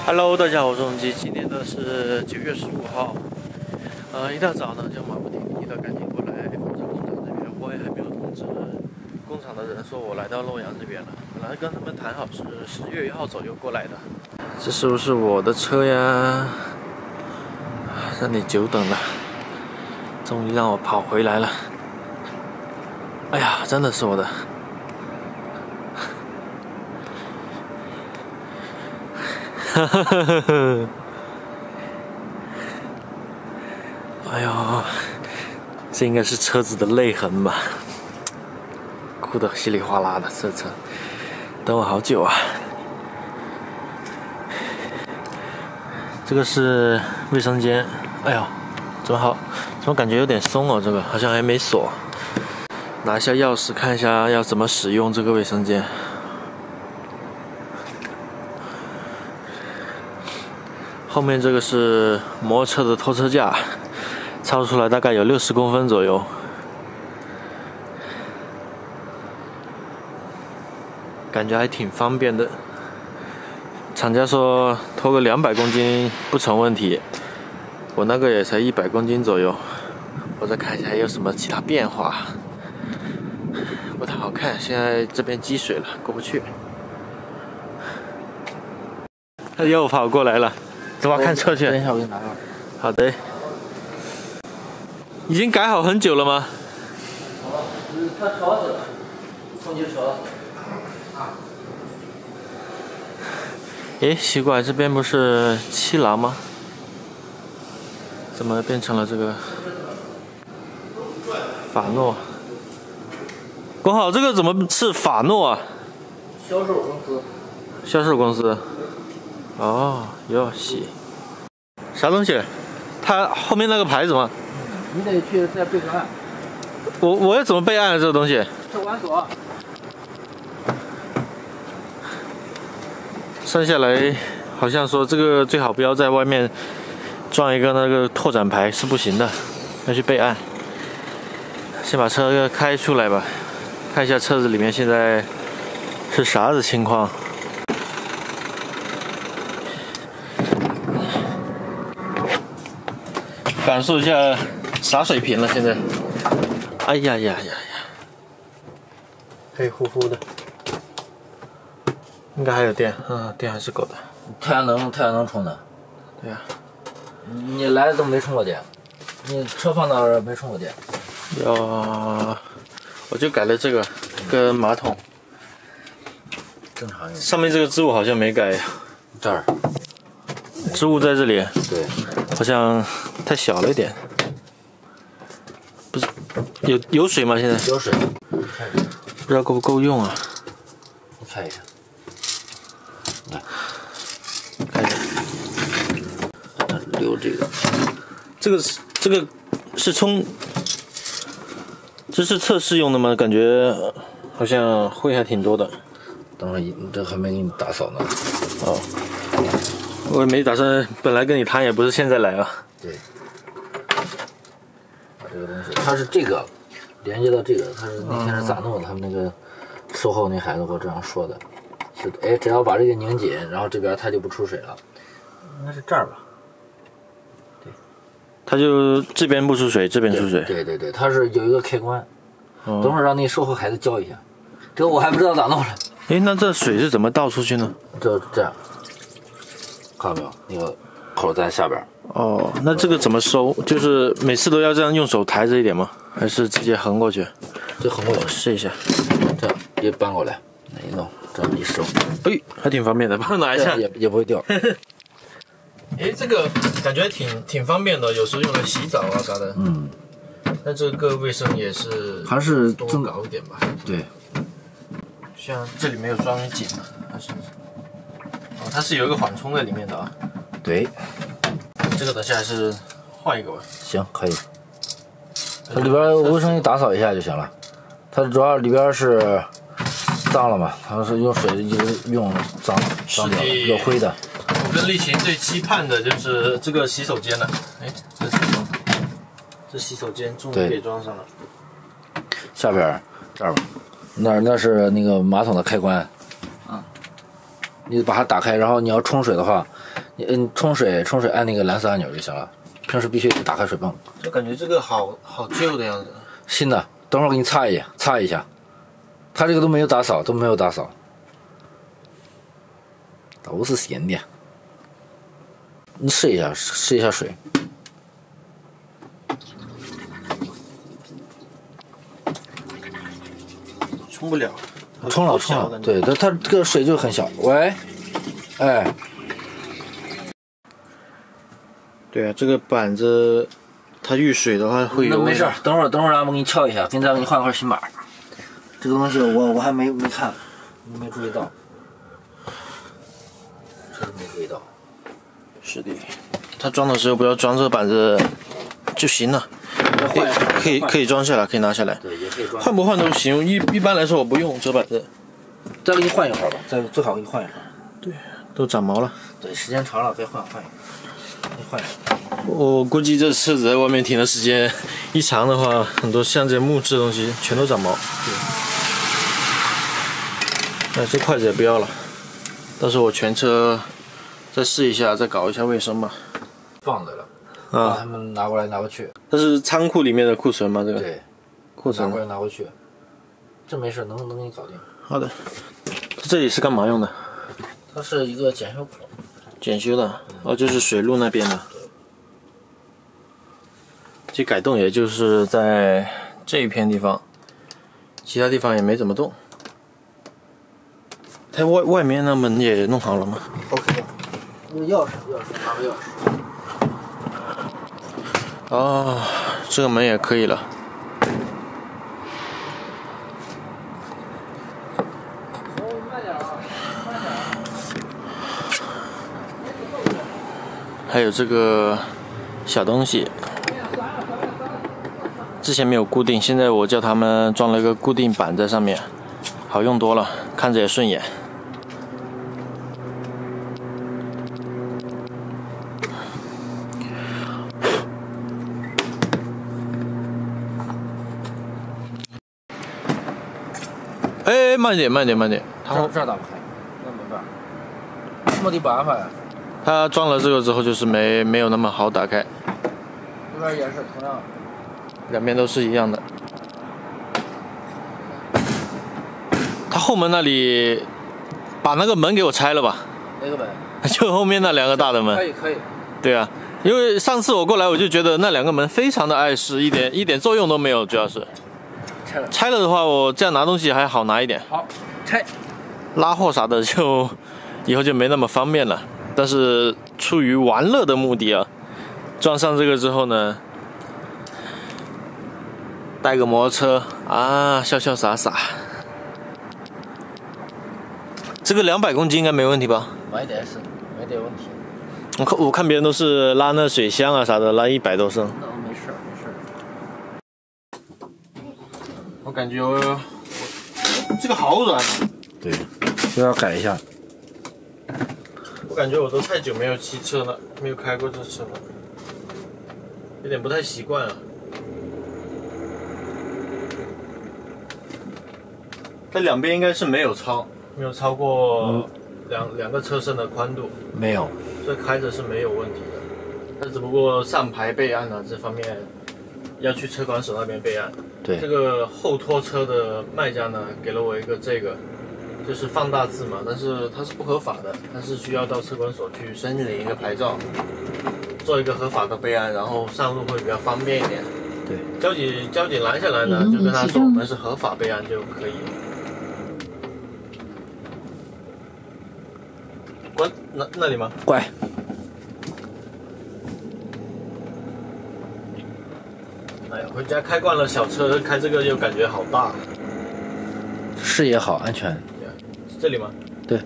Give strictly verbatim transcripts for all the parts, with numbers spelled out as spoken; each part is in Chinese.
Hello， 大家好，我是荣基，今天呢是九月十五号，呃，一大早呢就马不停蹄的赶紧过来纺织工厂这边，我也还没有通知工厂的人说我来到洛阳这边了，本来跟他们谈好是十月一号左右过来的。这是不是我的车呀？让你久等了，终于让我跑回来了。哎呀，真的是我的。哈哈哈哈哈！哎呦，这应该是车子的泪痕吧？哭得稀里哗啦的，这车等我好久啊。这个是卫生间，哎呦，怎么好？怎么感觉有点松哦？这个好像还没锁。拿一下钥匙看一下要怎么使用这个卫生间。后面这个是摩托车的拖车架，超出来大概有六十公分左右，感觉还挺方便的。厂家说拖个两百公斤不成问题，我那个也才一百公斤左右。我再看一下还有什么其他变化，不太好看。现在这边积水了，过不去。他又跑过来了。走吧，看车去。 等一下，我给你拿个。 好的。已经改好很久了吗？ 好，他吵死了，空气吵死了。啊。 诶，奇怪，这边不是七郎吗？怎么变成了这个法诺？国豪，这个怎么是法诺啊？ 销售公司。 销售公司。哦，哟西，啥东西？它后面那个牌子吗？ 你得去再备个案。 我我要怎么备案啊？这个东西？ 车管所。 算下来，好像说这个最好不要在外面装一个那个拓展牌是不行的，要去备案。先把车开出来吧，看一下车子里面现在是啥子情况。感受一下啥水平了？现在，哎呀呀呀呀，黑乎乎的，应该还有电，嗯，电还是够的。 太阳能，太阳能充的。 对呀、啊。 你来都没充过电，你车放那儿没充过电。 要，我就改了这个跟马桶， 正常用。 上面这个置物好像没改呀。 这儿。 置物在这里。 对。 好像太小了一点，不是有有水吗？现在有水， 不知道够不够用啊？ 你看一下，来， 看一下， 留这个， 这个是这个是充，这是测试用的吗？感觉好像灰还挺多的。 等会儿这还没给你打扫呢。 哦。我也没打算，本来跟你谈也不是现在来啊。 对，把这个东西，它是这个连接到这个，它是那天是咋弄的？他们那个售后那孩子给我这样说的，是哎，只要把这个拧紧，然后这边它就不出水了。应该是这儿吧？对， 它就这边不出水，这边出水。 对对对，它是有一个开关。哦、等会儿让那售后孩子教一下，这个我还不知道咋弄的。 哎，那这水是怎么倒出去呢？ 就这样。看到没有？那个口在下边。 哦，那这个怎么收？就是每次都要这样用手抬着一点吗？还是直接横过去？ 就横过去， 试一下。 这样一搬过来，那一弄，这样一收， 哎，还挺方便的，帮我拿一下， 也也不会掉。 哎，这个感觉挺挺方便的，有时候用来洗澡啊啥的。 嗯。 但这个卫生也是还是多搞一点吧。 对。 像这里没有装紧嘛，还是？哦，它是有一个缓冲在里面的啊。 对， 这个等下还是换一个吧。 行，可以。它里边卫生你打扫一下就行了。它主要里边是脏了嘛，它是用水一直用脏脏掉了，有灰的。 我跟丽琴最期盼的就是这个洗手间了。哎，这是什么？这洗手间终于可以装上了。 下边这儿吧，那那是那个马桶的开关。 你把它打开，然后你要冲水的话，你嗯冲水冲水按那个蓝色按钮就行了。平时必须得打开水泵。 就感觉这个好好旧的样子。 新的，等会儿给你擦一下，擦一下。它这个都没有打扫，都没有打扫，都是新的。你试一下，试一下水。 冲不了。 冲了冲了，对，它它这个水就很小。喂，哎， 对啊，这个板子它遇水的话会有。 那没事，等会儿等会儿俺们给你撬一下，给你再给你换块新板。这个东西我我还没没看，没注意到，这是没注意到。 是的，它装的时候不要装这个板子就行了。可以可以可以装下来，可以拿下来。 对，也可以装。 换不换都行，一一般来说我不用这板子。 再给你换一会儿吧，再最好给你换一会儿。 对，都长毛了。 对，时间长了再换换一会儿，你换一会儿。我估计这车子在外面停的时间一长的话，很多像这些木质的东西全都长毛。对。那这筷子也不要了，到时候我全车再试一下，再搞一下卫生吧。 放着了。 啊， 他们拿过来拿过去。 这是仓库里面的库存吗？这个对， 库存拿过来拿过去，这没事，能能给你搞定。 好的，这里是干嘛用的？ 它是一个检修口， 检修的，哦，就是水路那边的。这改动也就是在这一片地方，其他地方也没怎么动。它外外面那门也弄好了吗 ？OK 的。那个钥匙，钥匙拿个钥匙。 哦，这个门也可以了。还有这个小东西，之前没有固定，现在我叫他们装了一个固定板在上面，好用多了，看着也顺眼。哎，慢点，慢点，慢点。 这这打不开，那没办法。没得办法呀。 它装了这个之后，就是没没有那么好打开。 这边也是同样， 两边都是一样的。它后门那里，把那个门给我拆了吧。 哪个门？ 就后面那两个大的门。 可以可以。 对啊，因为上次我过来，我就觉得那两个门非常的碍事，一点一点作用都没有，主要是。 拆了。 拆了的话，我这样拿东西还好拿一点。 好，拆。 拉货啥的就以后就没那么方便了。但是出于玩乐的目的啊，装上这个之后呢，带个摩托车啊，潇潇洒洒。这个两百公斤应该没问题吧？ 没得是，没得问题。 我看我看别人都是拉那水箱啊啥的，拉一百多升。 那没事没事。 我感觉我这个好软。 对，就要改一下。 我感觉我都太久没有骑车了，没有开过这车了，有点不太习惯啊。它两边应该是没有超，没有超过两、嗯、两个车身的宽度， 没有， 所以开着是没有问题的。它只不过上牌备案啊这方面要去车管所那边备案。 对， 这个后拖车的卖家呢给了我一个这个。就是放大字嘛，但是它是不合法的，它是需要到车管所去申领一个牌照，做一个合法的备案，然后上路会比较方便一点。 对， 交警交警拦下来呢，就跟他说我们是合法备案就可以。关那那里吗？ 乖。 哎呀，回家开惯了小车，开这个又感觉好大。 视野好，安全。 这里吗？ 对。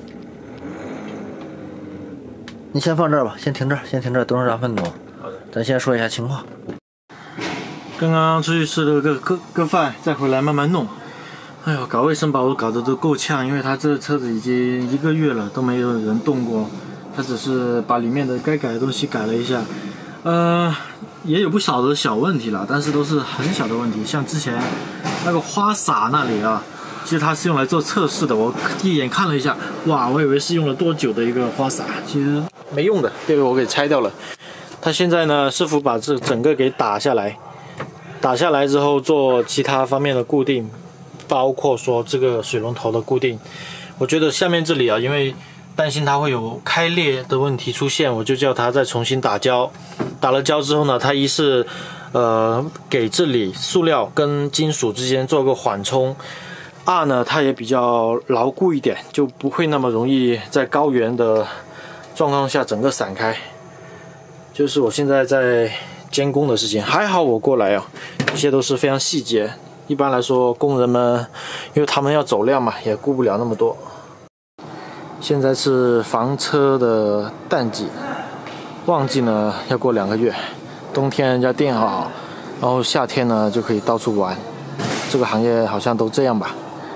你先放这儿吧，先停这儿，先停这儿，等会儿让分钟。 好的。 咱先说一下情况。 刚刚出去吃了个个个饭，再回来慢慢弄。哎呦，搞卫生把我搞得都够呛，因为他这车子已经一个月了都没有人动过，他只是把里面的该改的东西改了一下。呃，也有不少的小问题了，但是都是很小的问题，像之前那个花洒那里啊。 其实它是用来做测试的。我一眼看了一下，哇，我以为是用了多久的一个花洒，其实没用的，这个我给拆掉了。它现在呢，师傅把这整个给打下来，打下来之后做其他方面的固定，包括说这个水龙头的固定。我觉得下面这里啊，因为担心它会有开裂的问题出现，我就叫它再重新打胶。打了胶之后呢，它一是呃给这里塑料跟金属之间做个缓冲，二呢它也比较牢固一点，就不会那么容易在高原的状况下整个散开。就是我现在在监工的事情，还好我过来啊，这些都是非常细节。一般来说，工人们因为他们要走量嘛，也顾不了那么多。现在是房车的淡季，旺季呢要过两个月，冬天人家垫好，然后夏天呢就可以到处玩。这个行业好像都这样吧。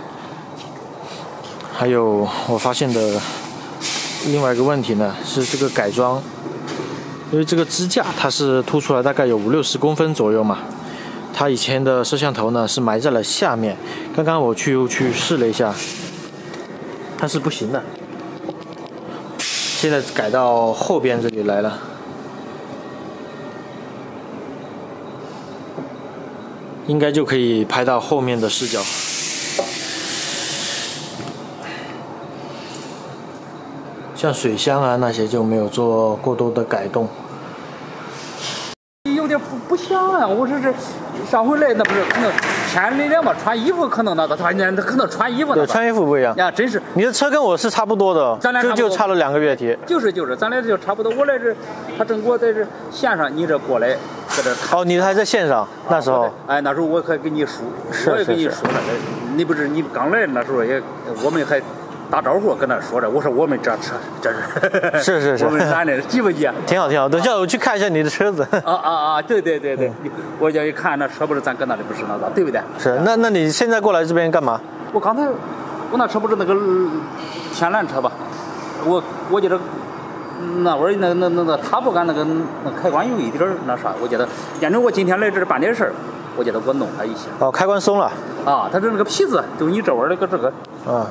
还有我发现的另外一个问题呢，是这个改装。因为这个支架它是凸出来大概有五六十公分左右嘛，它以前的摄像头呢是埋在了下面，刚刚我去又去试了一下，它是不行的，现在改到后边这里来了，应该就可以拍到后面的视角。像水箱啊那些就没有做过多的改动。 有点不不像啊！我说是上回来那不是可能天里凉嘛，穿衣服可能那个他人家可能穿衣服对，穿衣服不一样呀，真是。 你的车跟我是差不多的， 咱俩就就差了两个月题。 就是就是，咱俩就差不多。我来这，他正给我在这线上，你这过来在这看。 哦，你还在线上那时候？ 哎，那时候我还给你说，我也给你说了。你不是你刚来那时候也，我们还。打招呼跟他说着，我说我们这车这是是是是， 我们咱的记不记？ 挺好挺好，等下我去看一下你的车子。 啊啊啊！对对对对，嗯、我叫一看那车不是咱搁那里不是那个，对不对？ 是，那那你现在过来这边干嘛？ 我刚才我那车不是那个天蓝车吧？我我觉得那会儿那那那那他不敢那个那开关有一点那啥，我觉得，反正我今天来这办点事儿，我觉得我弄他一下。 哦，开关松了。 啊，他这那个皮子就你这玩意儿那个这个。 啊。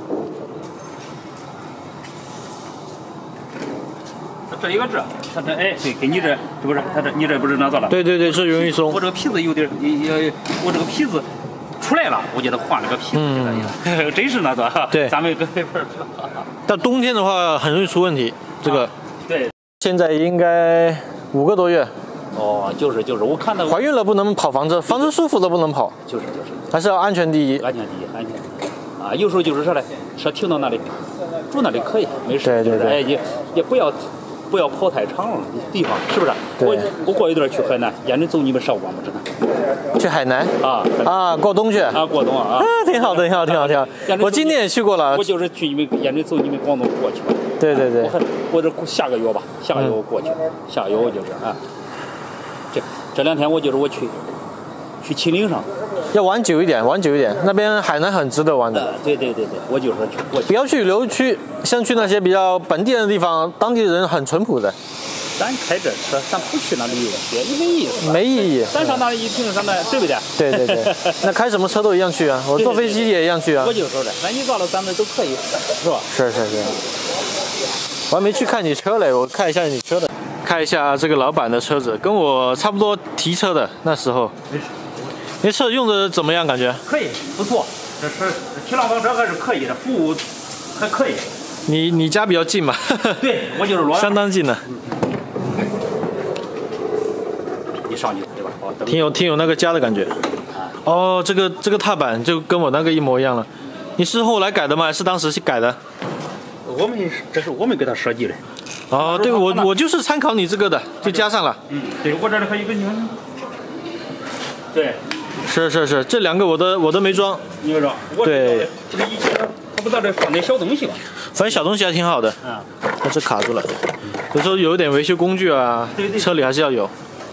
这一个这，它这哎，对，跟你这这不是，它这你这不是那咋了？ 对对对，是容易松。 我这个皮子有点，也我这个皮子出来了，我给它换了个皮子，嗯、真是那个。 对， 咱们搁这块儿。 到冬天的话，很容易出问题。这个。 啊、对。 现在应该五个多月。 哦，就是就是，我看到。 怀孕了不能跑房车，房车舒服都不能跑。 就是就是。 还是要安全第一。 安全第一，安全。啊，有时候就是啥嘞，车停到那里，住那里可以，没事。 对对对。 哎，也也不要。不要跑太长了地方，是不是？我我过一段去海南，沿着走你们上过吗？知道？ 去海南啊啊，过冬去啊，过冬啊啊， 挺好的，挺好，挺好，挺好。我今年也去过了。 我就是去你们沿着走你们广东过去。 对对对。 我还我这下个月吧，下个月我过去，下个月我就是啊。这这两天我就是我去去秦岭上。 要玩久一点，玩久一点，那边海南很值得玩的。 呃、对对对对，我就是去过去。 不要去旅游区，像去那些比较本地人的地方，当地人很淳朴的。 咱开这车，咱不去那旅游区，没意思。 没意义。 咱上那一停上那，对不对？ 对对对。那开什么车都一样去啊，我坐飞机也一样去啊。 我就说的，那你到了咱们都可以，是吧？ 是是是。我还没去看你车嘞，我看一下你车的。看一下这个老板的车子，跟我差不多提车的那时候。你车用的怎么样？感觉可以，不错。这车提浪房车还是可以的，服务还可以。 你你家比较近嘛？ 对，我就是罗。 相当近的。 你上去对吧？ 挺有挺有那个家的感觉。哦，这个这个踏板就跟我那个一模一样了。你是后来改的吗？还是当时去改的？ 我们这是我们给他设计的。 哦，对，我我就是参考你这个的，就加上了。 嗯，对，我这里还有一个你看。对。 是是是，这两个我的我都没装。 你没装？ 对。 不是以前他不在这放点小东西吗？ 反正小东西还挺好的。 嗯。 但是卡住了，有时候有一点维修工具啊， 对对， 车里还是要有。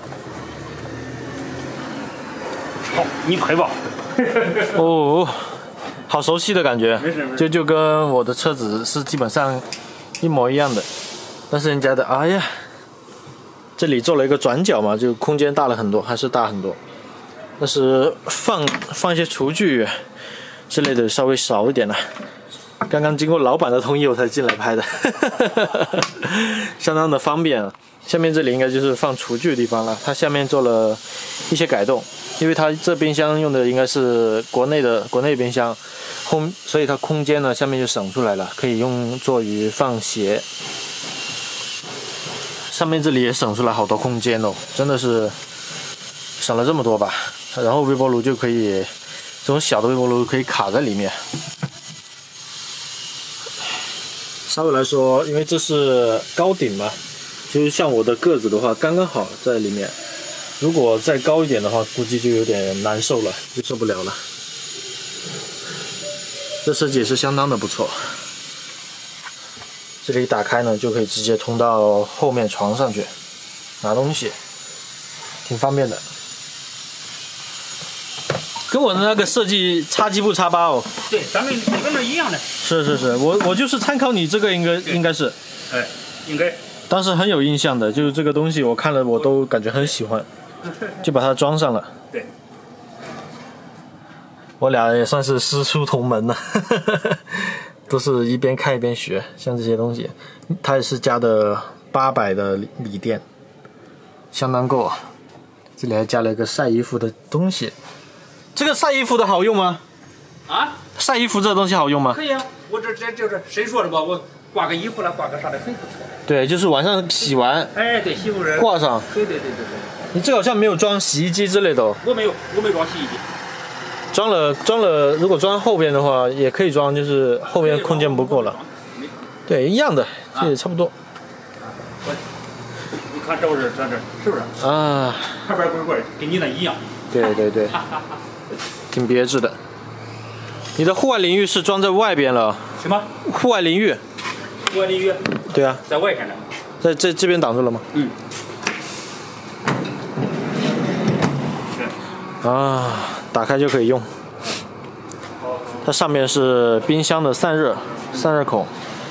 好，你拍吧。 哦，好熟悉的感觉。 没事没事。 就就跟我的车子是基本上一模一样的，但是人家的，哎呀，这里做了一个转角嘛，就空间大了很多，还是大很多。但是放放一些厨具， 之类的稍微少一点了。刚刚经过老板的同意我才进来拍的，相当的方便啊。下面这里应该就是放厨具的地方了，它下面做了一些改动，因为它这冰箱用的应该是国内的国内冰箱，空，所以它空间呢下面就省出来了，可以用作于放鞋。上面这里也省出来好多空间哦，真的是省了这么多吧。然后微波炉就可以，这种小的微波炉可以卡在里面。稍微来说，因为这是高顶嘛，就是像我的个子的话，刚刚好在里面。如果再高一点的话，估计就有点难受了，就受不了了。这设计也是相当的不错。这里打开呢，就可以直接通到后面床上去拿东西，挺方便的。跟我的那个设计差几不差八哦。 对，咱们这跟那一样的。 是是是，我我就是参考你这个，应该应该是。 哎，应该。 当时很有印象的，就是这个东西，我看了我都感觉很喜欢，就把它装上了。 对。 我俩也算是师出同门了，都是一边看一边学，像这些东西，它也是加的八百的锂电，相当够啊。这里还加了一个晒衣服的东西。这个晒衣服的好用吗？ 啊？ 晒衣服这东西好用吗？ 可以啊，我这这就是谁说的吧？我挂个衣服了，挂个啥的很不错。 对，就是晚上洗完， 哎，对，洗服人挂上。 对对对对对。 你这个好像没有装洗衣机之类的哦。 我没有，我没装洗衣机。 装了装了，如果装后边的话也可以装，就是后面空间不够了。对，一样的，这也差不多。 你看这不是这这是不是？ 啊。 旁边滚滚跟你那一样。 对对对。挺别致的。你的户外淋浴是装在外边了？ 什么？ 户外淋浴。 户外淋浴。 对啊。 在外边呢。 在这这边挡住了吗？ 嗯。 啊，打开就可以用。它上面是冰箱的散热散热孔。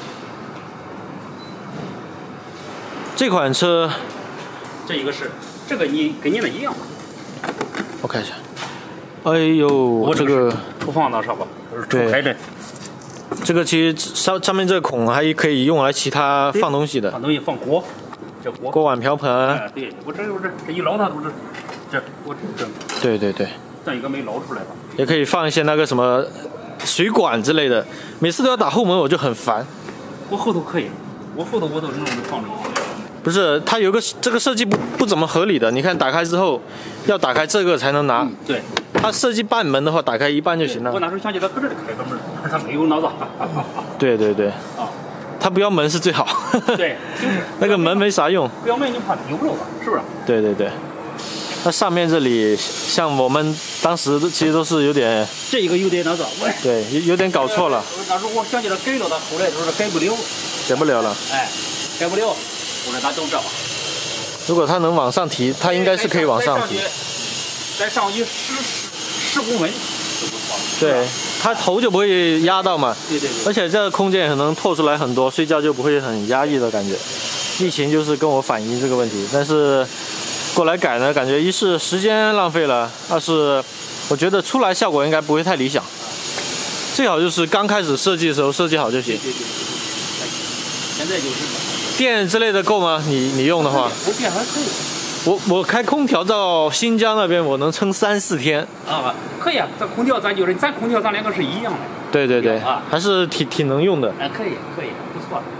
这款车， 这一个是，这个你跟你的一样。 我看一下。哎呦，这个厨房那上吧， 对， 开着。 这个其实上上面这个孔还可以用来其他放东西的， 放东西放锅，这锅。 锅碗瓢盆。 哎，对，我这我这这一捞它都是，这我这。 对对对。 这一个没捞出来吧？ 也可以放一些那个什么水管之类的，每次都要打后门，我就很烦。 我后头可以，我后头我都弄着放着。 不是，它有个这个设计不不怎么合理的。你看打开之后，要打开这个才能拿。 嗯、对。 它设计半门的话，打开一半就行了。 我那时候想起来搁这里开个门，它没有脑子。 对对对。 啊。 它不要门是最好。 对，就是。 那个门没啥用。 不要门你怕丢了吧？是不是？ 对对对。它上面这里，像我们当时其实都是有点。 这一个有点那个。 对，有有点搞错了。 那时候我想起来改了，他后来就是改不了。 改不了了。 哎，改不了。后来咱都这吧。 如果它能往上提，它应该是可以往上提。 再上去十十公分。 对，它头就不会压到嘛。 对对对。 而且这个空间也能透出来很多，睡觉就不会很压抑的感觉。疫情就是跟我反映这个问题，但是过来改呢，感觉一是时间浪费了，二是我觉得出来效果应该不会太理想。最好就是刚开始设计的时候设计好就行。 对对对。现在就是。 电之类的够吗？你你用的话？ 我电还可以。 我我开空调到新疆那边，我能撑三四天。 啊，可以啊，这空调咱就是咱空调咱两个是一样的。 对对对， 啊， 还是挺挺能用的。 哎，可以可以，不错。啊，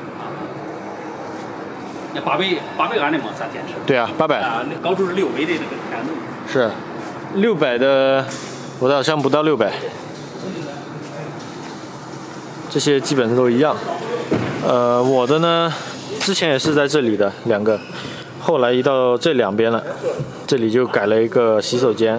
那八百八百安的嘛，咱电池。 对啊，八百。 啊，高处是六百的那个天能。 是，六百的，我的好像不到六百。这些基本上都一样。呃，我的呢，之前也是在这里的两个。后来移到这两边了，这里就改了一个洗手间。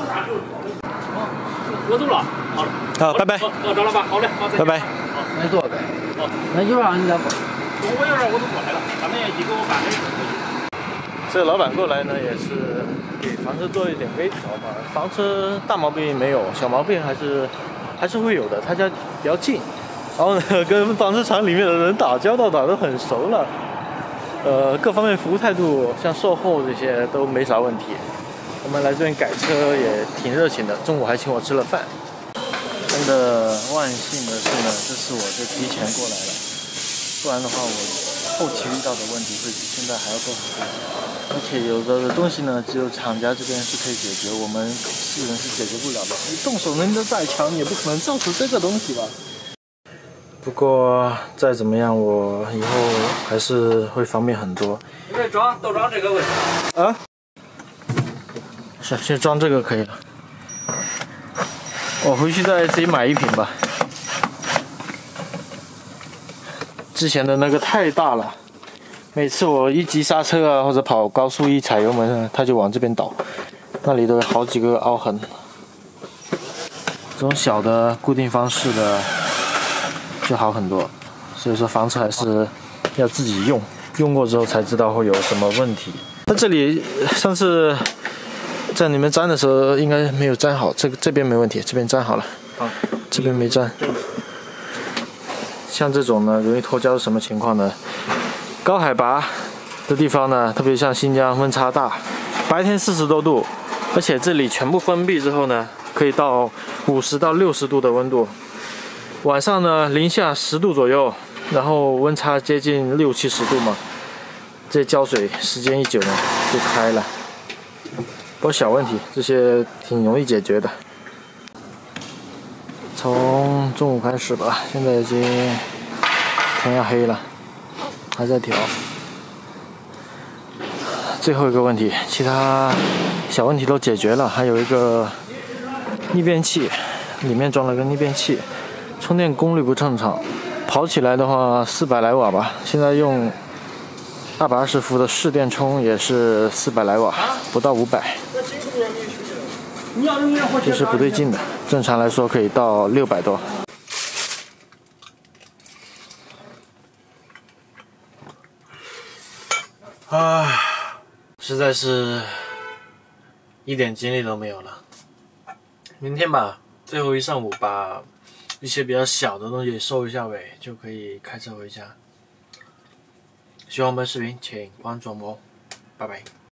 我走了，好了。 好，拜拜。 哦，找了吧，好嘞，好，再见。 拜拜。 好， 没做呗。 好， 那就让人家过。 我有事我都过来了，他们也给我办的。 这个老板过来呢，也是给房车做一点微调嘛。房车大毛病没有，小毛病还是还是会有的。他家比较近，然后呢，跟房车厂里面的人打交道打得很熟了。呃，各方面服务态度，像售后这些都没啥问题。我们来这边改车也挺热情的，中午还请我吃了饭。 真的万幸的是呢，这次我就提前过来了，不然的话我后期遇到的问题会比现在还要多很多。而且有的东西呢，只有厂家这边是可以解决，我们私人是解决不了的。你动手能力再强，也不可能造出这个东西吧。不过再怎么样，我以后还是会方便很多。 因为装都装这个问题。 啊？是，先装这个可以了。我回去再自己买一瓶吧。之前的那个太大了。每次我一急刹车啊，或者跑高速一踩油门啊，它就往这边倒，那里都有好几个凹痕。这种小的固定方式的就好很多，所以说房车还是要自己用，用过之后才知道会有什么问题。那这里上次在你们粘的时候应该没有粘好，这个这边没问题，这边粘好了， 好， 这边没粘。像这种呢，容易脱胶是什么情况呢？高海拔的地方呢，特别像新疆温差大，白天四十多度，而且这里全部封闭之后呢，可以到五十到六十度的温度，晚上呢零下十度左右，然后温差接近六七十度嘛，这胶水时间一久呢就开了。不过小问题，这些挺容易解决的。从中午开始吧，现在已经天要黑了。还在调，最后一个问题，其他小问题都解决了，还有一个逆变器，里面装了个逆变器，充电功率不正常，跑起来的话四百来瓦吧，现在用二百二十伏的市电充也是四百来瓦，不到五百，这是不对劲的，正常来说可以到六百多。啊，实在是一点精力都没有了。明天吧，最后一上午把一些比较小的东西收一下尾，就可以开车回家。喜欢我们的视频，请关注我们哦，拜拜。